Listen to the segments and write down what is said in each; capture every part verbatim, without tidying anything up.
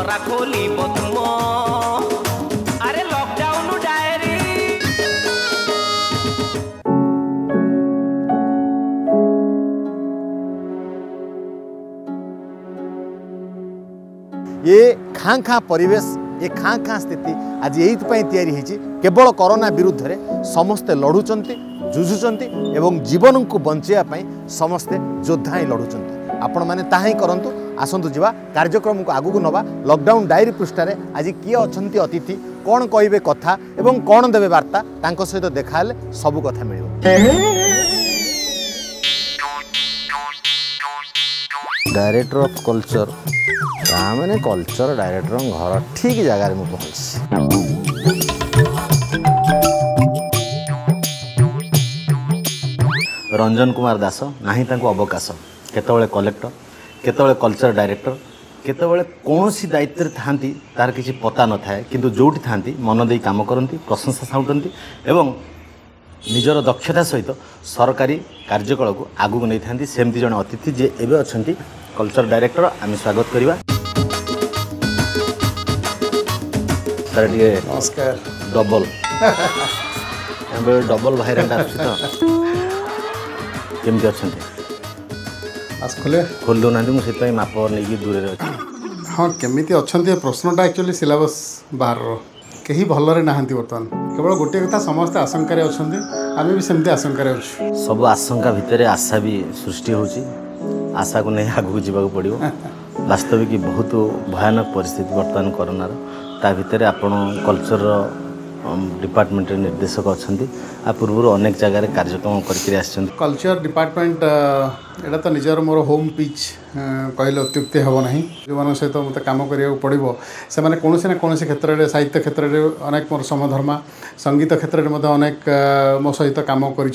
पसरा खोली तुम अरे लॉकडाउन डायरी ये खाँ खाँ परिवेश ये खाँ खाँ स्थिति आज यही तैयारी केवल कोरोना विरुद्ध रे समस्ते लड़ुचंती जुझुचंती एवं जीवन को बचाई समस्ते योद्धा ही लड़ुचंती आपण मैंने ताही करंतु आसंतु जीवा कार्यक्रम को आगू नवा लॉकडाउन डायरी पृष्ठारे आज किए अछंती अतिथि कौन कहिबे कथा एवं कौन देवे वार्ता तांको सहित देखाले सब कथा मिलिबो। डायरेक्टर ऑफ कल्चर मैंने कल्चर डायरेक्टर घर ठीक जगार मुझे पहुँची रंजन कुमार दास नाही तांको अवकाश केतबेले कलेक्टर केतबेले कल्चर डायरेक्टर केतबेले कौन सी दायित्व थांती तार किसी पता न थाए किंतु जोटी थांती मन दे काम करती प्रशंसा साउटंती एवं निजर दक्षता सहित सरकारी कार्यकला को आगू नहीं थांती सेमती जन अतिथि जे एबे अछंती कल्चर डायरेक्टर आम स्वागत करवा सर टे नमस्कार डबल डबल भाईरांट आसुची केमती अच्छे आज खोले खोल दौना मुझे माप नहीं दूर हाँ केमी अच्छा प्रश्नटा एक्चुअली सिलेबस बाहर कहीं भलरे नहांती बर्तमान केवल गोटे कथा समस्ते आशंकार अच्छा आम भी सेमती आशंकार अच्छे सब आशंका भितर आशा भी सृष्टि होची आशा को नहीं आगू जावाक पड़ो वास्तविक बहुत भयानक परिस्थिति बर्तमान कोरोनार ता भितर आपण कल्चर डिपार्टमेंट निर्देशक अच्छा आ पूर्व अनेक जगह कार्यक्रम कर कल्चर डिपार्टमेंट एटा तो निजर मोर होम पिच कहले अत्युक्ति हम ना जो सहित मत कम करा पड़ो से मैंने कौन ना कौन क्षेत्र में साहित्य क्षेत्र में अनेक मोर समधर्मा संगीत क्षेत्र में अनेक मो सहित कम कर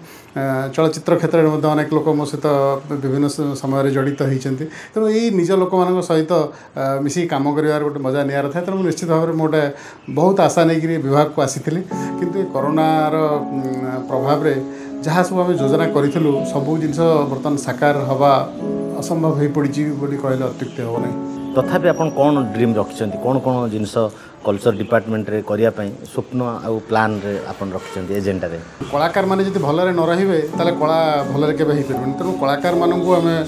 चलचित्र क्षेत्र में अनेक लोक मो सहित विभिन्न समय जड़ित होती तेणु यही निज लोक मान सहित मिसिक कम कर गोटे मजा नियार था तेणु निश्चित भाव में गोटे बहुत आशा नहीं विभाग को आसी किंतु कोरोनार प्रभाव में जहाँ सब आम योजना करूँ सबू जिन बर्तमान साकार हवा असंभव हो पड़ी कहले अत्युक्ति हम नहीं तथापि आप कौन ड्रीम रखिंट कौन कौन जिनस कल्चर डिपार्टमेंट रे करिया पई स्वप्न आउ प्लान रे आपन रखिंट एजेंडा रे कलाकार माने जदि भलरे न रहिबे ताले कला भलरे केबे ही परबे तेणु कलाकार मानकु आमे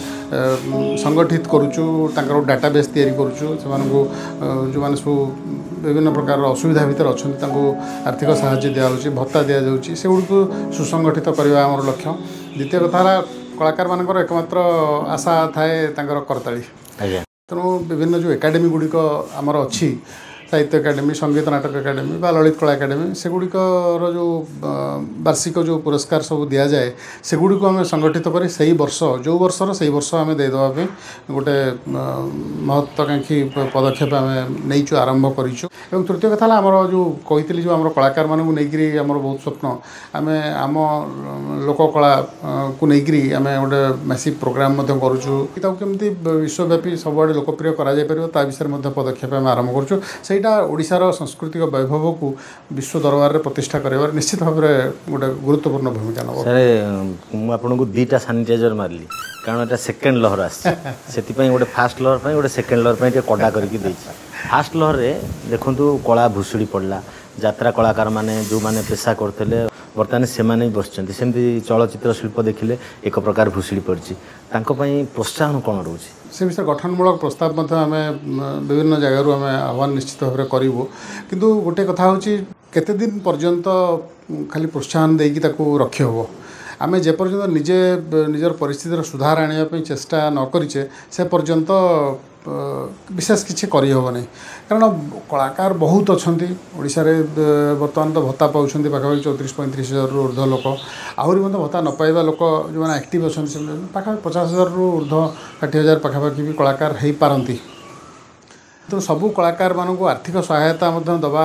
संगठित करूचु तांकर डाटाबेस तयारी करूचु से मानकु जो माने सु विभिन्न प्रकार असुविधा भितर अच्छा आर्थिक साहाय्य दिया जाउची भत्ता दिया जाउची से गुडको सुसंगठित करबा हमर लक्ष्य द्वितीय कथा कलाकार मानकर एकमात्र आशा थाए तांकर करताली तेणु विभिन्न जो एकाडेमी गुड़िक आमर अच्छी साहित्य एकाडेमी संगीत नाटक एकाडेमी बा ललित कला एकाडेमी सेगुड़िकर जो वार्षिक जो पुरस्कार सब दि जाए सेगुड़ी आम संगठित कर से वर्ष जो वर्षर से वर्ष आम देदेवाई गोटे महत्वाकांक्षी पदक्षेप आम नहीं आरंभ करूँ तृतीय कथा आमर जो कही जो आम कलाकार मानू नहीं आमर बहुत स्वप्न आम आम लोककला को लेकिन आम गोटे मैसिव प्रोग्राम करुँच विश्वव्यापी सबुआड़े लोकप्रिय कर विषय पदक्षेप आम आरंभ करुँ सेटा ओडिशार सांस्कृतिक वैभव को विश्व दरबार में प्रतिष्ठा कर निश्चित भाव में गोटे गुरुत्वपूर्ण भूमिका नब सर मुझे दुईटा सानिटाइजर मारली कारण एटा सेकेंड लहर आसी गोटे फास्ट लहर पर गोटे सेकेंड लहर पर कड़ा करके फास्ट लहर में देखु कला भुशुड़ी पड़ला यात्रा कलाकार माने जो माने पेशा करते बर्तमान से बसते सेमती चलचित्र शिल्प देखिले एक प्रकार भुशुड़ी पड़ी प्रोत्साहन कौन रोचे से विषय गठनमूलक प्रस्ताव आम विभिन्न जगार आम आह्वान निश्चित भाव में करूँ किंतु गोटे कथा हूँ केते दिन पर्यंत खाली प्रोत्साहन देकी रखी हे आम जेपर्यंत निजे निजर परिस्थितिर सुधार आने चेष्टा न करिचे से पर्यंत विशेष किसी करहबनी कारण कलाकार बहुत अच्छा ओडिशा रे बर्तमान तो भत्ता पाँच पाखापाखि चौतीस पैंतीस हजार रु ऊर्ध्व लोक आहरी मतलब भत्ता न पाइबा लोक जो मैंने एक्टिव अच्छा पाखापाखि पचास हजार रु ऊर्ध्व षाठी हजार पाखापाखि भी कलाकार हो पारती तो सबू कलाकार मानक आर्थिक सहायता दवा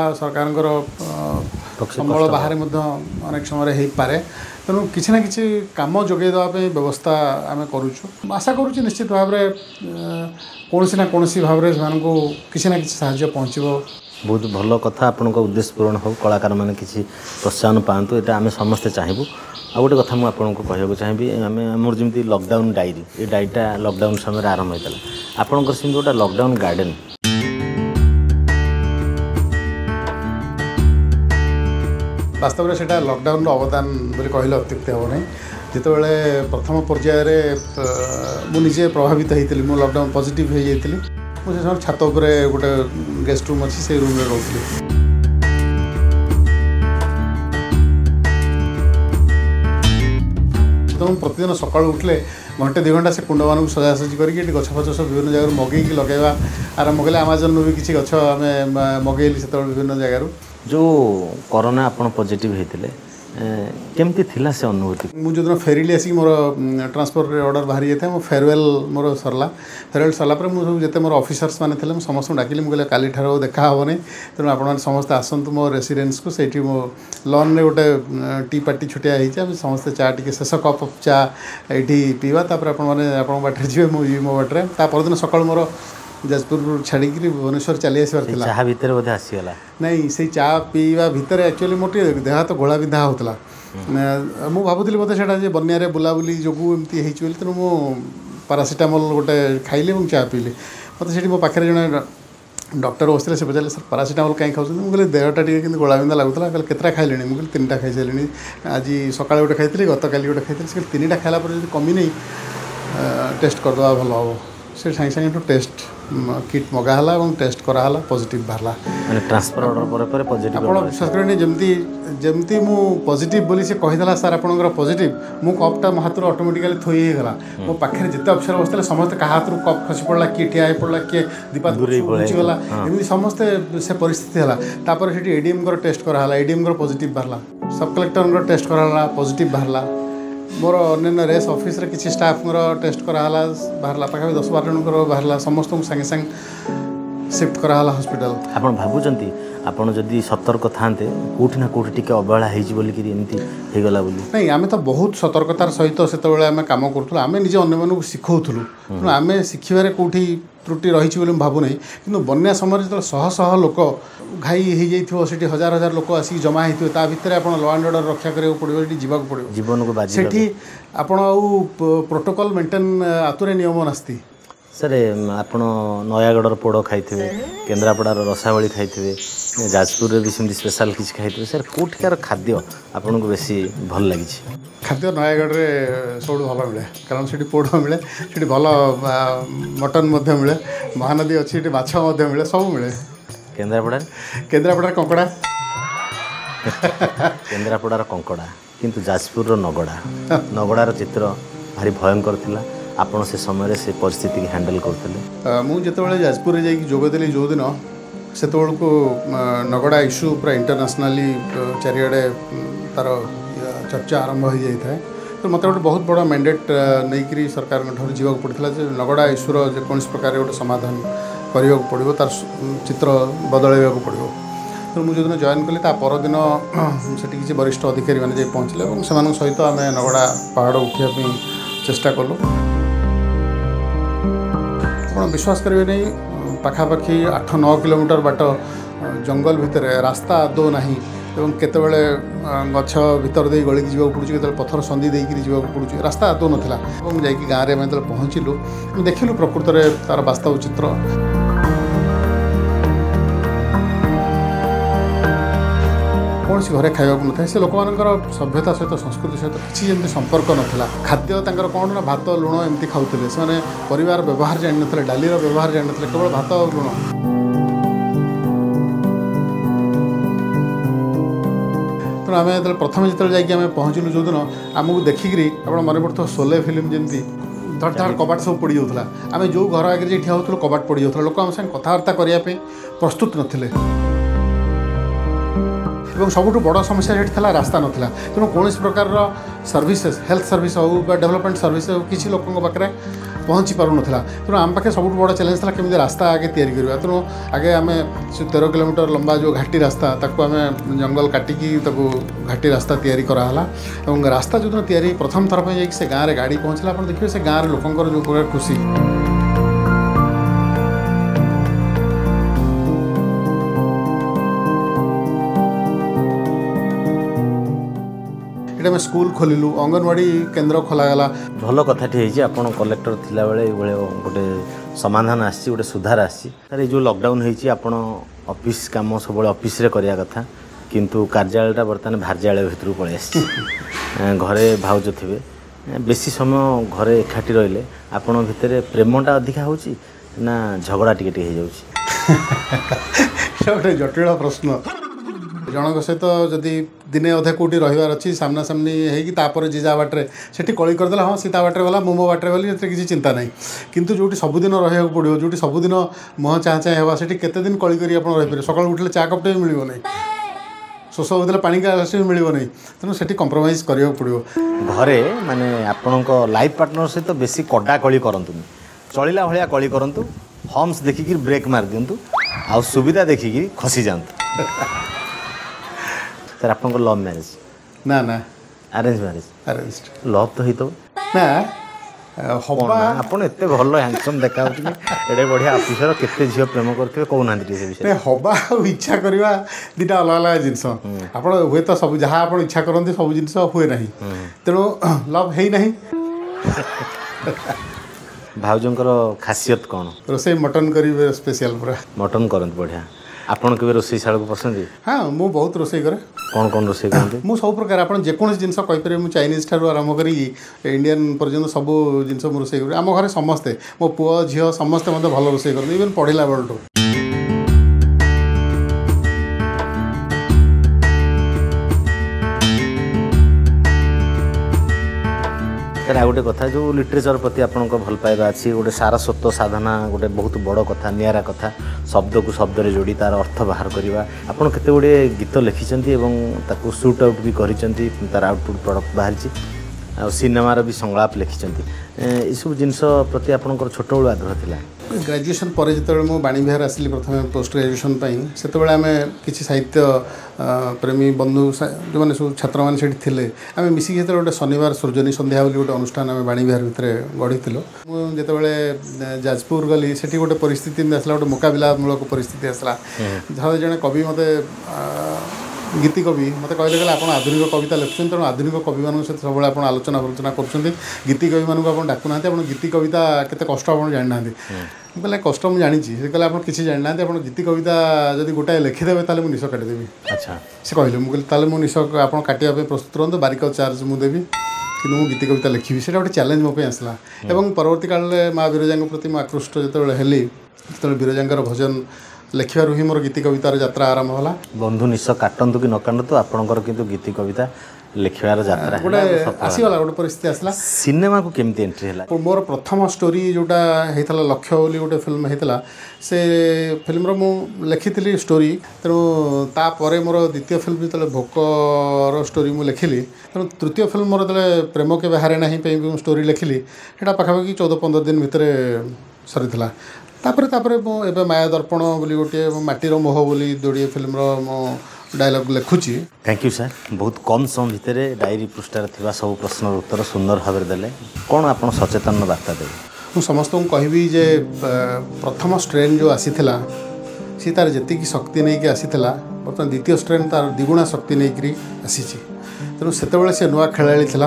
सरकार संबल बाहर अनेक समय हो पारे तेणु किसी ना किसी काम जोगे देवाई व्यवस्था आम करुचु आशा करुच्ची निश्चित भाव में कौन ना कौन भाव में किसी ना किसी साहाय्य पहुँचो बहुत भल कथा आपण उद्देश्य पूरण हो कलाकार मैंने किसी प्रोत्साहन पातु यहाँ आम समस्ते चाहबू आ गोटे कथा मुझे आपको कहूँ चाहिए आम आमर जमी लॉकडाउन डायरी ये डायरीटा लॉकडाउन समय आरंभ होता है आपंकर सेमती गोटे लॉकडाउन गार्डन वास्तव में सेटा लॉकडाउन अवदान बोली कहले अत्युक्ति हे नहीं जितेबाला प्रथम पर्यायर मुझे प्रभावित होती मु लॉकडाउन पॉजिटिव हो जाती मुझे छात उपर गोटे गेस्ट रूम अच्छी से रूम रोली तो प्रतिदिन सका उठले घंटे दु घंटा से कुंड मानक सजासजी करके गछ फच सब विभिन्न जगह मगेकी लगेगा आरंभ कले आमाजन भी किसी गछ आम मगेली से विभिन्न जगार जो कोरोना आपन पॉजिटिव होते केमती थिला से अनुभूति मुझे जो फेरिली आसिक मोर ट्रांसफर ऑर्डर बाहरी जाता है मो फेयरवेल मोर सरला फेयरवेल सरला पर मुझे जिते मोर ऑफिसर्स माने थे समस्त डाकिली मुझे काली ठार देखा हेनी तेणु आप समस्ते आसतु मो रेसिडेंस को से मो लॉन रे गोटे टी पार्टी छुटिया होती समस्ते चा टी शेष कप अफ चा ये पीवा आप बाटे जी मुझे मो बाटे तापरदिन सका मोर जाजपुर छाड़ी भुवनेश्वर चली आसबार चाह भितर बोधे आसीगला नहीं से चा पीवा भितर एक्चुअली मोर देह हाथ घोला बिंधा होता मु भावुली बोधे से बनिया बुलाबुली जो एमती होती तेणु मु पारासीटामोल गोटे खाइली और चा पीली मतलब से मो पाखे जड़े डॉक्टर बसते से पचारे सर पारासीटामोल कहीं खाऊँ मुझे देहटा टी गोला बिंधा लगुला कहले केतटा खाइले मुझे तीन टा खाई सारे आज सका गोटे खाई गत काली गोटे खाई से तीन टा खाला कमी नहीं टेस्ट करदे भल हम से सागे सागे टेस्ट किट मगाला और टेस्ट कराला पॉजिटिव बाहरला माने ट्रांसफर ऑर्डर पर पर पॉजिटिव आपण विश्वास करनी जमती जमती मु पॉजिटिव बोली से कहिदला सर आपनकर पॉजिटिव मु कपटा मो हाथ ऑटोमेटिकली थोई हे गला मो पाखरे जिते अफसर बसले समस्त का हाथ कप खसी पड़ला कि ठिया हे पड़ला कि दीपा पहुंची गला एमि समस्त से परिस्थिति हला तापर सेठी एडीएम कर टेस्ट कराला एडीएम कर पॉजिटिव बाहरला सब कलेक्टर कर टेस्ट कराला पॉजिटिव बाहरला मोर अन्य रेस ऑफिस रे किसी स्टाफ टेस्ट कराला बाहरला पाखा दस बार जन बाहरला समस्त संगे संगे शिफ्ट कराला हॉस्पिटल आपण भाबुचंती आपण जदि सतर्क थांते कोठी ना कोठी टिके अवहेला हेजी बोली कि एमती हे गला बोली नहीं आमे तो बहुत सतर्कतार सहित सेतबेले आमे काम करथुल आमे निजे अन्य मानक सिखौथुलु तेणु आमे शिखिबारे कोठी त्रुटि रही बोली भावु नहीं किंतु बन्या समय जो शह शह लोक घाई हो जाइथिबो सेठी हजार हजार लोक आसी जमा होइथिबो ता भितर आपण लॉ एंड ऑर्डर रक्षा करियो पड़िबो सेठी जीवाक पड़िबो जीवन को बाजी सेठी आपण आउ प्रोटोकॉल मेंटेन आतुरे नियम नस्ती सर आपण नयागढ़ पोड़ खाइथिबे केन्द्रापड़ार रसावली खाइथिबे जाजपुर भी सेमती स्पेशल किसी खाइथिबे सर कोठिकार खाद्य आपन को बेसी भल लागि छी खाद्य नयागढ़ रे सब भल मिले कारण से पोड़ मिले से भल मटन मिले महानदी अच्छी माछ मिले सब मिले केन्द्रापड़ा केन्द्रापड़ा कंकड़ा केन्द्रापड़ार कंकड़ा किंतु जाजपुर नगड़ा नगड़ार चित्र भारी भयंकर थिला आपण से समय से परिस्थिति की हैंडल करते मुझे जाजपुर जाकि जोगदेली जो दिन से को नगड़ा इश्यू पूरा इंटरनेशनली चारिड़े तार चर्चा आरंभ हो जाए तो मत गोटे बहुत बड़ा मैंडेट नहीं सरकार जावाक पड़ता नगड़ा इश्यूर जेकोसी प्रकार गोटे समाधान करने को पड़ो तार चित्र बदल पड़ो तो मुझे जो जॉइन कली परदिन से किसी वरिष्ठ अधिकारी मैंने पहुँचले और से सहित आम नगड़ा पहाड़ उठापी चेष्टा कलु आप विश्वास करेंगे नहीं पाखापाखि आठ नौ किलोमीटर बाट जंगल भितर रास्ता आदौ ना एवं केतबेले गछ भितर दे गलिक जीवाक पड़ुछि केतबेले पत्थर संधि देकी जीवाक पड़ुछि रास्ता आदौ नथिला एवं जाइकी गाँव में जेतबेले पहुँचलु देखिलु प्रकृत में तार वास्तव चित्र कौन सी घरे खाइबा न था से लोक मानकर सभ्यता सहित संस्कृति सहित किसी जमी संपर्क नाला खाद्य तांकर कौन ना भात लुण एमती खाऊले से परिवार व्यवहार जान ना डालीर व्यवहार जान ना केवल भात और लुण तेणु आम जो प्रथम जो जाकि पहुँचलु जो दिन आमको देखिकी आप मन पड़ता सोले फिल्म जमी धड़ धड़ कबाट सब पड़ जाऊला आम जो घर आगे ठिया होता कबाट पड़ जाऊला लोक आम संगे कथबार्ता करने प्रस्तुत नथिले और सबुठ बड़ समस्या ये था रास्ता नाला तेणु कौन प्रकार सर्विसेस हेल्थ सर्विस हो डेवलपमेंट सर्विस हो किसी लोक पाखे पहुँची पार नाला तेणु आम पाखे सब बड़ चैलेंज था केमी रास्ता आगे तैयारी करवा तेणु आगे आम तेरह किलोमीटर लंबा जो घाटी रास्ता ताको आम जंगल काटिकी घाटी रास्ता तैयारी कराला और रास्ता जो दिन तैयारी प्रथम थर पर से गाँव में गाड़ी पहुँचला आप देखिए से गाँव लोकंर जो प्रकार खुशी में स्कूल खोलू अंगनवाड़ी केन्द्र खोलागला भल कथाटी आपन कलेक्टर थिला बेले गोटे समाधान आसी गोटे सुधार आसी सर ये जो लॉकडाउन होती आपन ऑफिस काम सब ऑफिस रे करिया कथा किंतु कार्यालयटा बर्तमान भार्यालय भितर पलि आसी घरे भाउज थे बेसी समय घरे एकाठी रहिले आपण भितर प्रेमटा अधिका होची ना झगड़ा टिके टिके हो जाउची गोटे जटिल प्रश्न जनक सहित जदि दिने अधे कौटी रही अच्छी सामना सामनी होपर जीजा बाटे से कली करदे हाँ सीता बाटे गला मोमो बाटे गली किसी चिंता ना किंतु जो सबुदिन रहा पड़ो जो सबुदिन मुह चाह चाह होगा से केते दिन कली कर रहीपर सकाल उठले चा कपटे भी मिल शोष होता पानी ग्लास भी मिल नहीं तेणु से कंप्रोमाइज करा पड़ो घरे माने आपण लाइफ पार्टनर सहित बेसी कड़ा कली करतुनि चलला भाया कली करूँ हम्स देखिकी ब्रेक मार दिंतु आ सुविधा देखिकी खसी जातु सर आप लव मैरिज ना ना अरेंज मैरिज अरेंज लव तो ही तो ना हवा आप एत भल हैंडसम देखा एडे बढ़िया ऑफिसर केते झील प्रेम करते कहना से विषय हवा इच्छा करवा दुटा अलग अलग जिनस आप हुए तो सब जहाँ आप इच्छा करते सब जिन हुए ना तेणु लव है ना भाउजंकर खासियत कौन रोसे मटन करेंगे स्पेशल पूरा मटन करते बढ़िया आपन के रोसई शाला को पसंद हाँ मु बहुत रोसई करे कौन कौन रोसई करते मु सब प्रकार आप जेकोसी जिन कहीपर मु चाइनीज ठार आरंभ करी इंडियन पर्यटन सब जिन रोसई कर आम घर समस्ते मो पुओ झील समस्ते मतलब भल रोसई करते इवन पढ़ला बेलू सर आ गोटे कथा जो लिटरेचर प्रति आपण भल पाइबा अच्छी गोटे सारस्वत साधना गोटे बहुत बड़ कथा निरा कथा शब्द को शब्द रे जोड़ी तार अर्थ बाहर करवा आपड़ केते गुड़े गीत लिखिं ताकू सुट आउट भी करिसेंती तार आउटपुट प्रोडक्ट बाहरी आ सिनेमार भी संलाप लिखिं सब जिनस प्रति आपंकर छोट बड़ू आग्रह थिला ग्रेजुएशन पर जो मुझे बाणी विहार आसली प्रथम पोस्ट ग्रेजुएशन से आम किसी साहित्य प्रेमी बंधु जो मैंने सब छात्र मैंने थे आम मिसिक जो गोटे शनिवार सृजनी संध्या बोली गोटे अनुष्ठान आम बाणी विहार भितर गढ़ी मुझे जाजपुर गली से गोटे परिस्थिति आसला गोटे मुकाबलामूलक परिस्थिति आसला जहाँ जड़े कवि मत गीति कवि मत कहले आप आधुनिक कविता लिखुं तेणु आधुनिक कवि मान सहित सब आप आलोचना आलोचना कर गीति कवि मानक आप डाकुना आप गीति कविता केते कष्ट आप जाना कहले कष्ट मुझे जानी से कहले आप किसी जाना आप गीति कविता जब गोटाए लिखिदेवे ताले मुझे निश काटिदेवी अच्छा से कहले मुझे कहले मुझे निश आप काटिया प्रस्तुत रुहतु बारिक चार्ज मुझे देवी कि मुझे गीति कविता लिखी से गोटे चैलेंज मो आसला और परवर्ती काल में माँ विरजा प्रति मुझे आकृष्ट जो हेली जो विरजा भजन लिखार ही मोर गीति कवितार यात्रा आरंभ होला बंधु निश काटतु कि न काटतु आपणकर किंतु गीति कविता लिखार यात्रा गोटे आसीगला गोटे परिस्थिति आसला सिनेमा को केमती एंट्री है मोर प्रथम स्टोरी जोटा होता लक्ष्य बोली गोटे फिल्म होता से फिल्म मु लिखी स्टोरी तेणु तापर मोर द्वितीय फिल्म जो भोकर स्टोरी मुझे लिखिली तेणु तृतीय फिल्म मोर जो प्रेम के बाहर ना स्टोरी लिखिली सेटा पाखापाखि चौदह पंद्रह दिन भितर सरी तापर तापर एबे माया दर्पण बोली गोटे माटीर मोह बोली जोड़े फिल्म मो डायलॉग लिखुची। थैंक यू सर बहुत कम समय भितर डायरी पृष्ठार थिबा सब प्रश्न उत्तर सुंदर भाव देले कौन आप सचेतन वार्ता देवे मु समस्त को कहबी जे प्रथम स्ट्रेन जो आसीथिला सी तार जेतिकी शक्ति नहीं कि आसीथिला बर्तमान द्वितीय स्ट्रेन तार द्विगुणा शक्ति नहीं करी आसीची तेणु सेतेबेले से नुआ खेलाड़ी थिला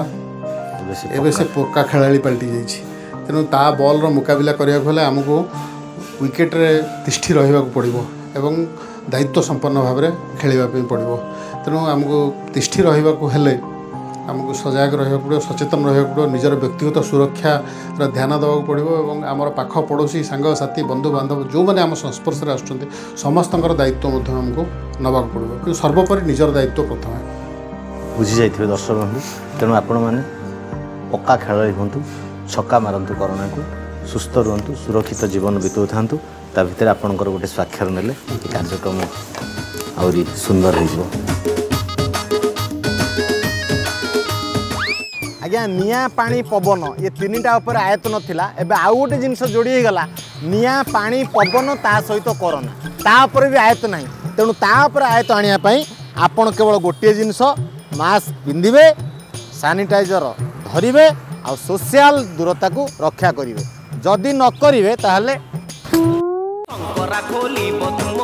एबे से पक्का खेलाड़ी पलटि जाइछि तेणु ता बॉल रो मुकाबला करिया हेले हमको विकेट रे तिष्ठि रहिबा को पड़िबो एवं दायित्व संपन्न भाव में खेलवाई पड़ो तेणु आमको तिष्ठि रहा हेले आमको सजग रहा पड़ो सचेतन रहा पड़ो निजर व्यक्तिगत सुरक्षार ध्यान देवाक पड़ो और आमर पाख पड़ोशी सांगसाथी बंधु बांधव जो मैंने आम संस्पर्श में आसुँच समस्त दायित्व आमको नवाक पड़ो कि सर्वोपरि निजर दायित्व प्रथम बुझी जाइए दर्शक बंधु तेणु आपण मैंने पक्का खेलाड़ी हूँ छक्का मारतु कोरोना को सुस्थ रुहतु सुरक्षित जीवन बीतौ था ता भीतर आपणकर गोटे स्वाक्षर नेले कार्यक्रम आउरी सुंदर हो आज्ञा निया पानी पवन ये तीनटा उपर आयत नथिला एबे आउ गोटे जिनस जोड़ी गला निया पानी पवन ता सहित कोरोना ता उपर भी आयत नहीं तेणु ता उपर आयत आनिया पई आपण केवल गोटे जिनस मास्क पिंधिबे सैनिटाइजर धरिबे आ सोशल दूरता को रक्षा करिवे जदि न करिवे ताहले खोली